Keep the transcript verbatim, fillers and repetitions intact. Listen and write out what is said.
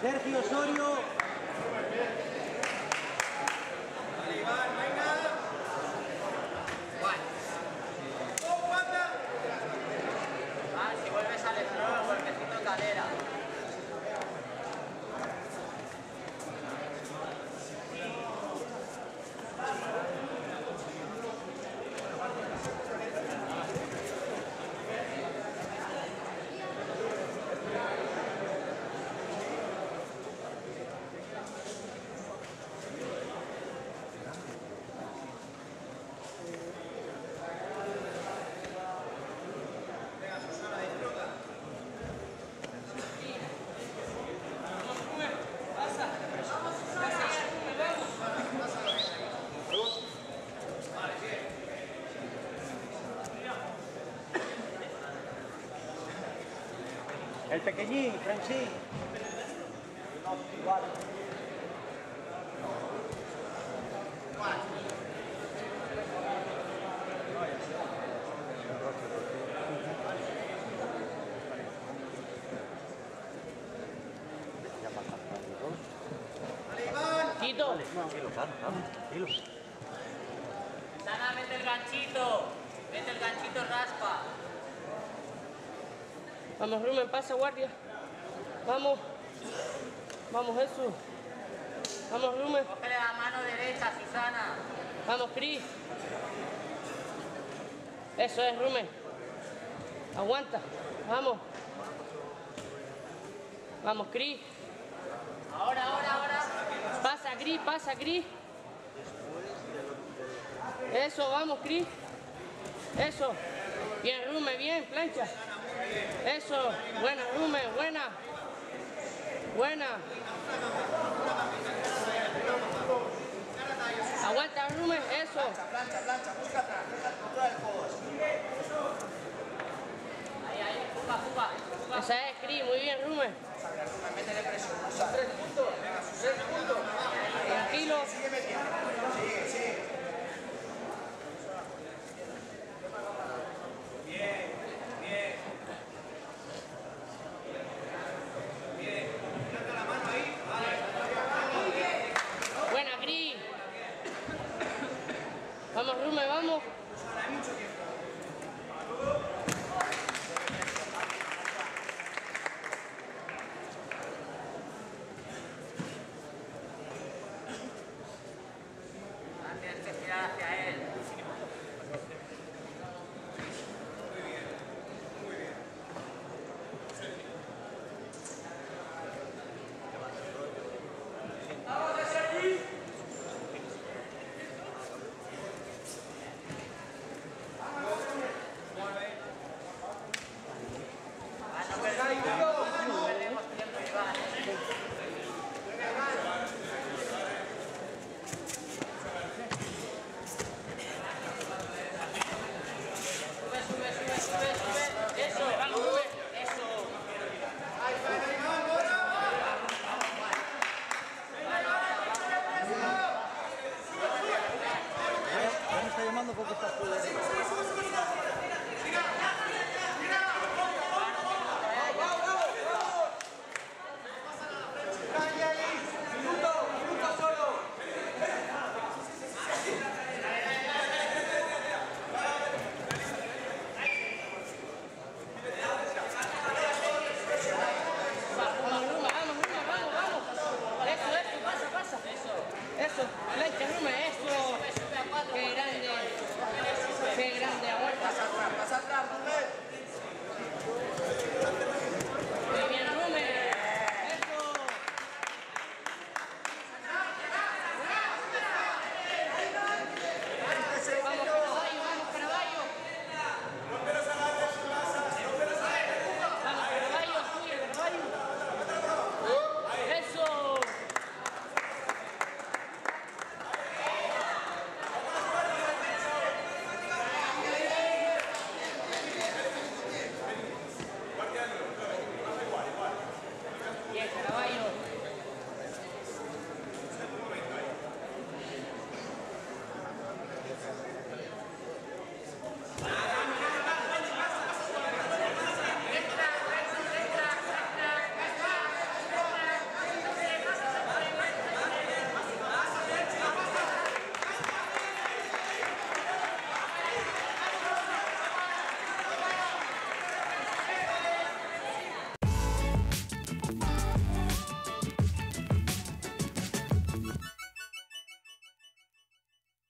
Sergio Osorio. Vale, Iván, venga. Juan. ¡Oh, pata! Ah, si vuelves al eslow, golpecito en cadera. El pequeñín, Francis. No, igual. Vale, Iván. Quito. Tranquilo, claro, claro, tranquilo. Sana, mete el ganchito. Mete el ganchito, raspa. Vamos, Rumen, pasa, guardia. Vamos. Vamos, Jesús. Vamos, Rumen. Cógele la mano derecha, Susana. Vamos, Cris. Eso es, Rumen. Aguanta. Vamos. Vamos, Cris. Ahora, ahora, ahora. Pasa, Cris, pasa, Cris. Eso, vamos, Cris. Eso. Bien, Rumen, bien, plancha. Eso. Buena, Rumen, buena. Buena. Aguanta, Rumen, eso. Plancha, plancha, plancha. Busca atrás. Busca el control del codo. Ahí, ahí, fuga, fuga. fuga. Esa es, Cris, muy bien, Rumen. Métele presión. Usa. Tres puntos. Venga, sus tres puntos. Tranquilo. Sigue metiendo. Sigue, sigue. Bien, bien. Bien. Planta la mano ahí. Vale. Buena, Cris. Vamos, Rumen, vamos. Susana, hay mucho tiempo.